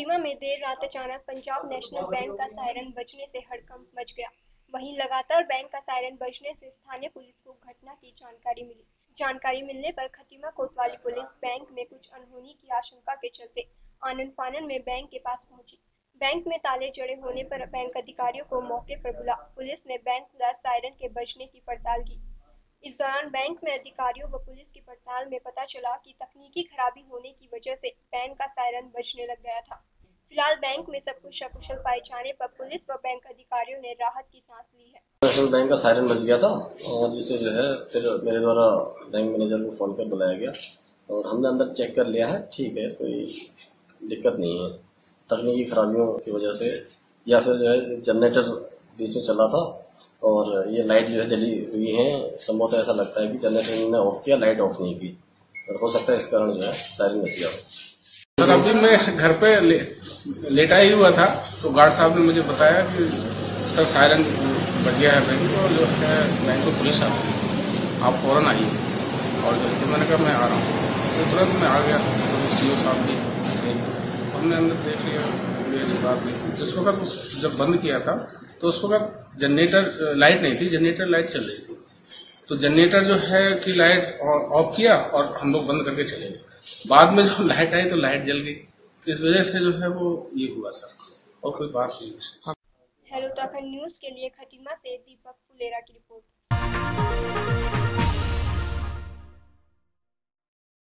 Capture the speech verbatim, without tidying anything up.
खटीमा में देर रात अचानक पंजाब नेशनल बैंक का सायरन बजने से हड़कंप मच गया। वहीं लगातार बैंक का सायरन बजने से स्थानीय पुलिस को घटना की जानकारी मिली। जानकारी मिलने पर खटीमा कोतवाली पुलिस बैंक में कुछ अनहोनी की आशंका के चलते आनन फानन में बैंक के पास पहुंची। बैंक में ताले जड़े होने पर बैंक अधिकारियों को मौके पर बुला पुलिस ने बैंक खुला सायरन के बजने की पड़ताल की। इस दौरान बैंक में अधिकारियों व पुलिस की पड़ताल में पता चला कि तकनीकी खराबी होने की वजह से बैंक का सायरन बजने लग गया था। फिलहाल बैंक में सब कुछ सकुशल पाए जाने पर पुलिस व बैंक अधिकारियों ने राहत की सांस ली है। नेशनल बैंक का सायरन बज गया था और जिसे जो है फिर मेरे द्वारा बैंक मैनेजर को फ़ोन कर बुलाया गया और हमने अंदर चेक कर लिया है। ठीक है, कोई दिक्कत नहीं है। तकनीकी खराबियों की वजह से या फिर जो है जनरेटर बीच में चला था और ये लाइट जो है जली हुई है। संभवतः ऐसा लगता है कि जनरेटर ने ऑफ किया, लाइट ऑफ नहीं की और हो सकता है इस कारण जो है सायरन बच गया। सर अभी मैं घर पे ले, लेटा ही हुआ था तो गार्ड साहब ने मुझे बताया कि सर सायरन बज गया है बैंक और जो है बैंक को पुलिस आ आप फौरन आइए। और जल्दी मैंने कहा मैं आ रहा हूँ तो तुरंत मैं आ गया। तो सी ओ साहब भी थे, हमने अंदर देख लिया, कोई ऐसी बात नहीं। जिस वक्त जब बंद किया था तो उस वक्त जनरेटर लाइट नहीं थी, जनरेटर लाइट चल रही थी। तो जनरेटर जो है कि लाइट ऑफ किया और हम लोग बंद करके चले गए। बाद में जो लाइट आई तो लाइट जल गई, इस वजह से जो है वो ये हुआ सर, और कोई बात नहीं। हेलो उत्तराखंड न्यूज के लिए खटीमा से दीपक फुलेरा की रिपोर्ट।